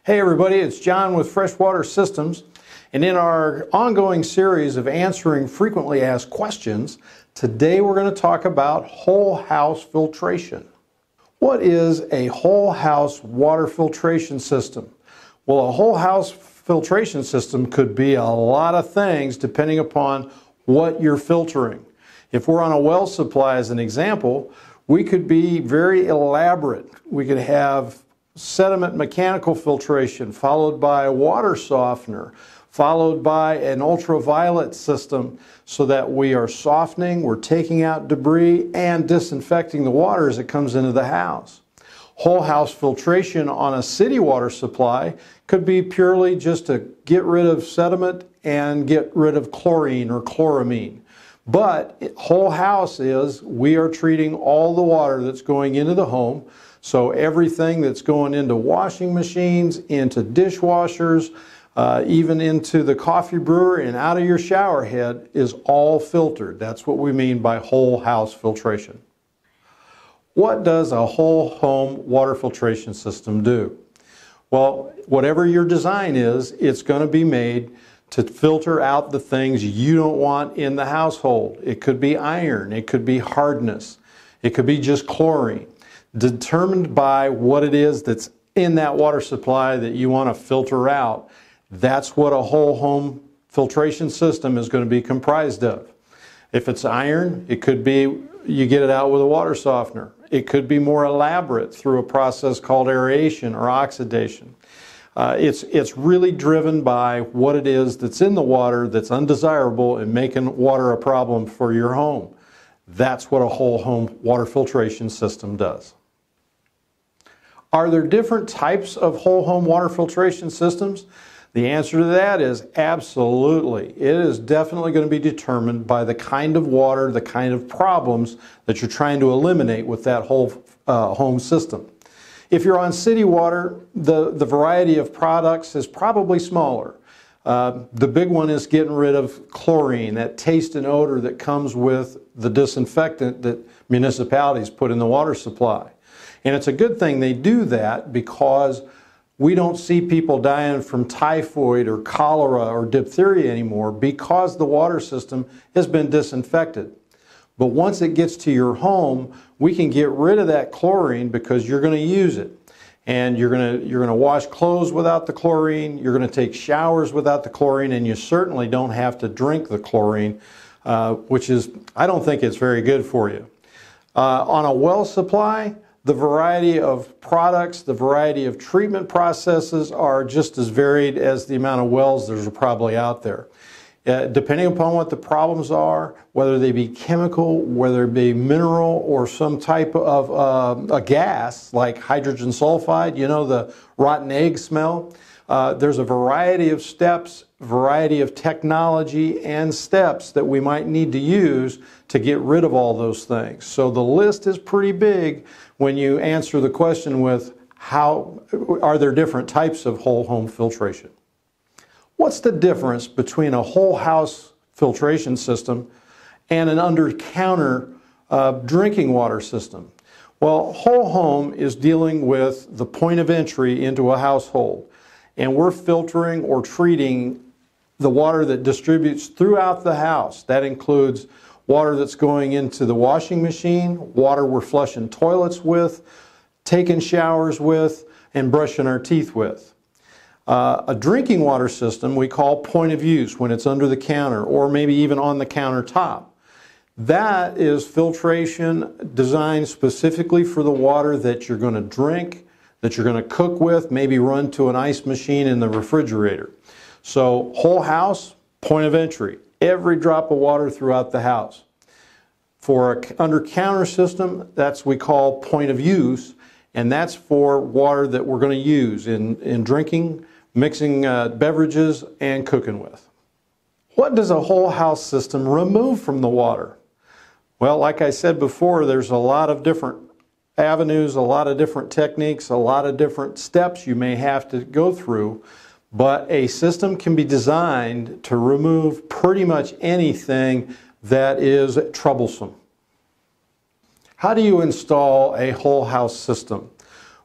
Hey everybody, it's John with Freshwater Systems, and in our ongoing series of answering frequently asked questions, today we're going to talk about whole house filtration. What is a whole house water filtration system? Well, a whole house filtration system could be a lot of things depending upon what you're filtering. If we're on a well supply as an example, we could be very elaborate. We could have sediment mechanical filtration, followed by a water softener, followed by an ultraviolet system, so that we are softening, we're taking out debris, and disinfecting the water as it comes into the house. Whole house filtration on a city water supply could be purely just to get rid of sediment and get rid of chlorine or chloramine. But whole house is we are treating all the water that's going into the home. So everything that's going into washing machines, into dishwashers, even into the coffee brewer and out of your shower head is all filtered. That's what we mean by whole house filtration. What does a whole home water filtration system do? Well, whatever your design is, it's going to be made to filter out the things you don't want in the household. It could be iron, it could be hardness, it could be just chlorine. Determined by what it is that's in that water supply that you want to filter out. That's what a whole home filtration system is going to be comprised of. If it's iron, it could be you get it out with a water softener. It could be more elaborate through a process called aeration or oxidation. It's really driven by what it is that's in the water that's undesirable and making water a problem for your home. That's what a whole home water filtration system does. Are there different types of whole home water filtration systems? The answer to that is absolutely. It is definitely going to be determined by the kind of water, the kind of problems that you're trying to eliminate with that whole home system. If you're on city water, the variety of products is probably smaller. The big one is getting rid of chlorine, that taste and odor that comes with the disinfectant that municipalities put in the water supply. And it's a good thing they do that because we don't see people dying from typhoid or cholera or diphtheria anymore because the water system has been disinfected. But once it gets to your home, we can get rid of that chlorine because you're going to use it. And you're going to wash clothes without the chlorine, you're going to take showers without the chlorine, and you certainly don't have to drink the chlorine, which is, I don't think it's very good for you. On a well supply, the variety of products, the variety of treatment processes are just as varied as the amount of wells there's probably out there. Depending upon what the problems are, whether they be chemical, whether it be mineral, or some type of a gas like hydrogen sulfide, you know, the rotten egg smell, there's a variety of steps, variety of technology and steps that we might need to use to get rid of all those things. So the list is pretty big when you answer the question with how are there different types of whole home filtration. What's the difference between a whole house filtration system and an under-counter drinking water system? Well, whole home is dealing with the point of entry into a household, and we're filtering or treating the water that distributes throughout the house. That includes water that's going into the washing machine, water we're flushing toilets with, taking showers with, and brushing our teeth with. A drinking water system we call point of use when it's under the counter or maybe even on the countertop. That is filtration designed specifically for the water that you're going to drink, that you're going to cook with, maybe run to an ice machine in the refrigerator. So whole house, point of entry, every drop of water throughout the house. For an under-counter system, that's we call point of use, and that's for water that we're going to use in drinking, mixing beverages, and cooking with. What does a whole house system remove from the water? Well, like I said before, there's a lot of different avenues, a lot of different techniques, a lot of different steps you may have to go through, but a system can be designed to remove pretty much anything that is troublesome. How do you install a whole house system?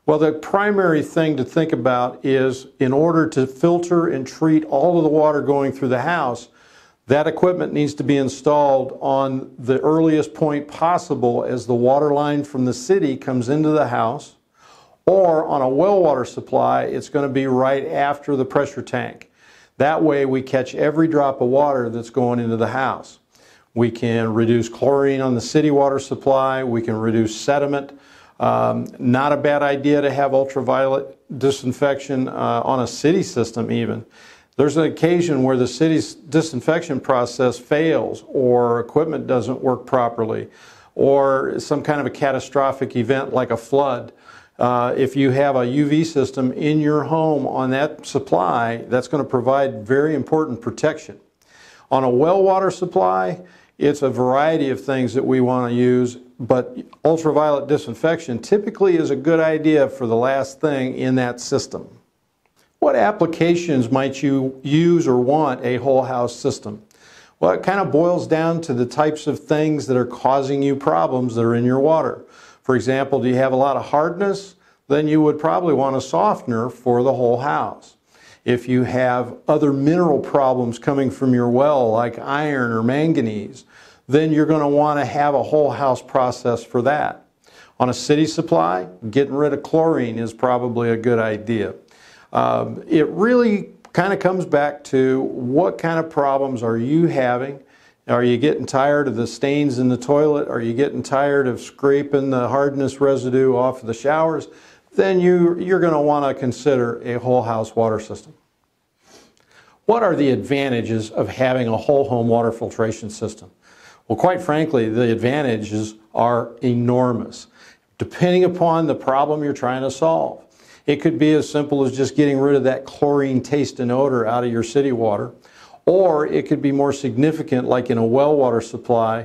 Well, the primary thing to think about is in order to filter and treat all of the water going through the house, that equipment needs to be installed on the earliest point possible as the water line from the city comes into the house, or on a well water supply, it's going to be right after the pressure tank. That way we catch every drop of water that's going into the house. We can reduce chlorine on the city water supply, we can reduce sediment. Not a bad idea to have ultraviolet disinfection on a city system even. There's an occasion where the city's disinfection process fails, or equipment doesn't work properly, or some kind of a catastrophic event like a flood. If you have a UV system in your home on that supply, that's going to provide very important protection. On a well water supply, it's a variety of things that we want to use, but ultraviolet disinfection typically is a good idea for the last thing in that system. What applications might you use or want a whole house system? Well, it kind of boils down to the types of things that are causing you problems that are in your water. For example, do you have a lot of hardness? Then you would probably want a softener for the whole house. If you have other mineral problems coming from your well, like iron or manganese, then you're going to want to have a whole house process for that. On a city supply, getting rid of chlorine is probably a good idea. It really kind of comes back to what kind of problems are you having. Are you getting tired of the stains in the toilet? Are you getting tired of scraping the hardness residue off of the showers? Then you're going to want to consider a whole house water system. What are the advantages of having a whole home water filtration system? Well, quite frankly, the advantages are enormous, depending upon the problem you're trying to solve. It could be as simple as just getting rid of that chlorine taste and odor out of your city water, or it could be more significant, like in a well water supply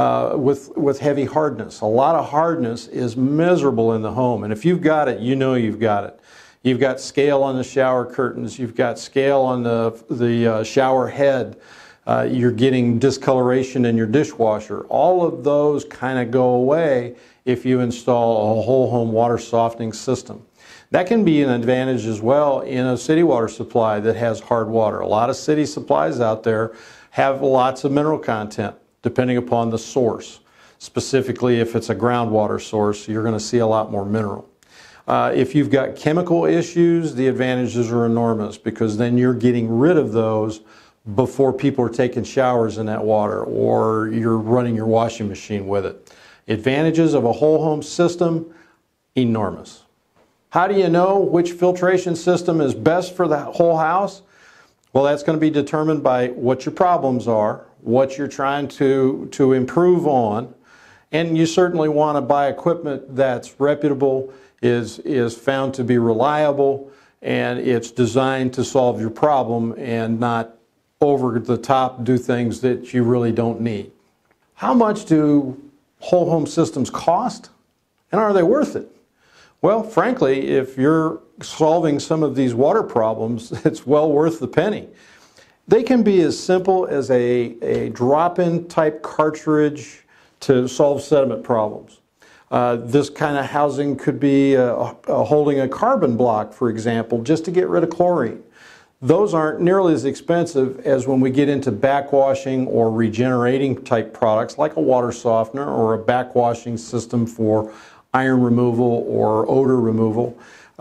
with heavy hardness. A lot of hardness is miserable in the home, and if you've got it, you know you've got it. You've got scale on the shower curtains, you've got scale on the shower head, you're getting discoloration in your dishwasher. All of those kind of go away if you install a whole home water softening system. That can be an advantage as well in a city water supply that has hard water. A lot of city supplies out there have lots of mineral content depending upon the source. Specifically, if it's a groundwater source, you're going to see a lot more mineral. If you've got chemical issues, the advantages are enormous because then you're getting rid of those before people are taking showers in that water or you're running your washing machine with it. Advantages of a whole home system, enormous. How do you know which filtration system is best for the whole house? Well, that's going to be determined by what your problems are, what you're trying to improve on, and you certainly want to buy equipment that's reputable, is found to be reliable, and it's designed to solve your problem and not over the top do things that you really don't need. How much do whole home systems cost, and are they worth it? Well, frankly, if you're solving some of these water problems, it's well worth the penny. They can be as simple as a drop-in type cartridge to solve sediment problems. This kind of housing could be holding a carbon block, for example, just to get rid of chlorine. Those aren't nearly as expensive as when we get into backwashing or regenerating type products like a water softener or a backwashing system for iron removal or odor removal.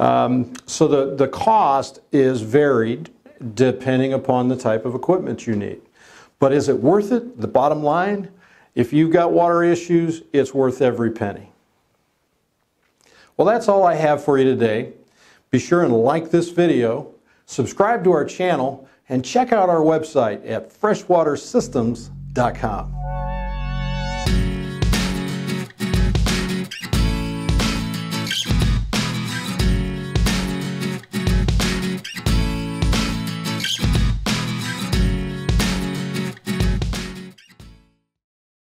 So the cost is varied depending upon the type of equipment you need. But is it worth it? The bottom line, if you've got water issues, it's worth every penny. Well, that's all I have for you today. Be sure and like this video, subscribe to our channel, and check out our website at freshwatersystems.com.